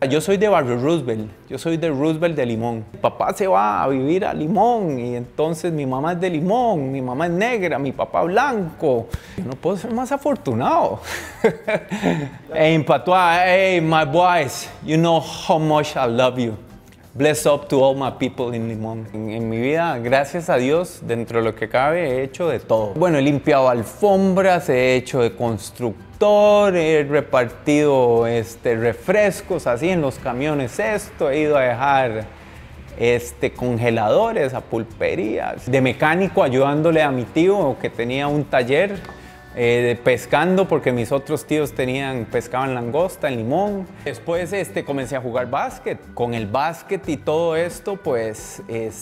Yo soy de Barrio Roosevelt, yo soy de Roosevelt de Limón. Mi papá se va a vivir a Limón y entonces mi mamá es de Limón, mi mamá es negra, mi papá blanco. Yo no puedo ser más afortunado. En patois, hey, my boys, you know how much I love you. Bless up to all my people in Limón. En mi vida, gracias a Dios, dentro de lo que cabe, he hecho de todo. Bueno, he limpiado alfombras, he hecho de constructor, he repartido refrescos así en los camiones he ido a dejar congeladores a pulperías. De mecánico ayudándole a mi tío que tenía un taller. Pescando porque mis otros tíos pescaban langosta en Limón. Después comencé a jugar básquet. Con el básquet y todo esto, pues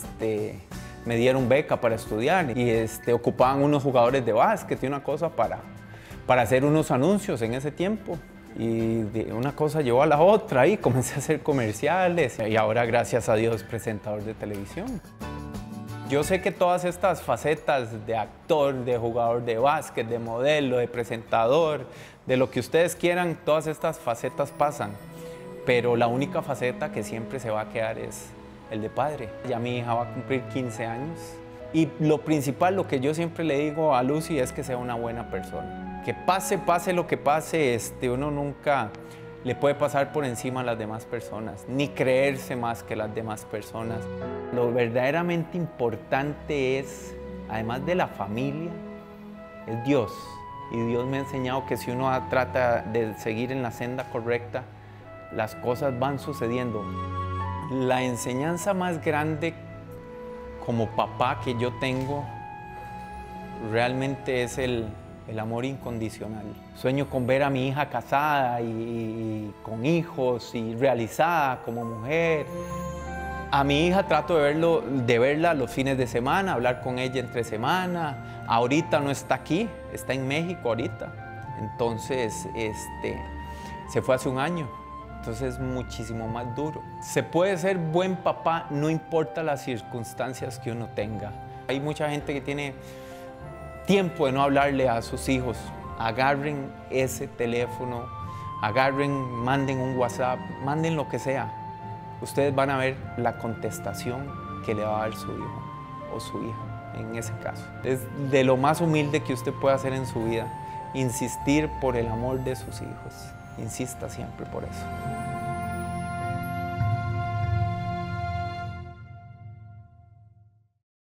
me dieron beca para estudiar y ocupaban unos jugadores de básquet y una cosa para hacer unos anuncios en ese tiempo. Y una cosa llevó a la otra y comencé a hacer comerciales y ahora, gracias a Dios, presentador de televisión. Yo sé que todas estas facetas de actor, de jugador de básquet, de modelo, de presentador, de lo que ustedes quieran, todas estas facetas pasan. Pero la única faceta que siempre se va a quedar es el de padre. Ya mi hija va a cumplir 15 años. Y lo principal, lo que yo siempre le digo a Lucy es que sea una buena persona. Que pase lo que pase, uno nunca le puede pasar por encima a las demás personas, ni creerse más que las demás personas. Lo verdaderamente importante es, además de la familia, es Dios. Y Dios me ha enseñado que si uno trata de seguir en la senda correcta, las cosas van sucediendo. La enseñanza más grande como papá que yo tengo realmente es el amor incondicional. Sueño con ver a mi hija casada y con hijos y realizada como mujer. A mi hija trato de verla los fines de semana, hablar con ella entre semana. Ahorita no está aquí, está en México ahorita. Entonces, se fue hace un año. Entonces es muchísimo más duro. Se puede ser buen papá, no importa las circunstancias que uno tenga. Hay mucha gente que tiene tiempo de no hablarle a sus hijos. Agarren ese teléfono, manden un WhatsApp, manden lo que sea. Ustedes van a ver la contestación que le va a dar su hijo o su hija en ese caso. Es de lo más humilde que usted puede hacer en su vida, insistir por el amor de sus hijos. Insista siempre por eso.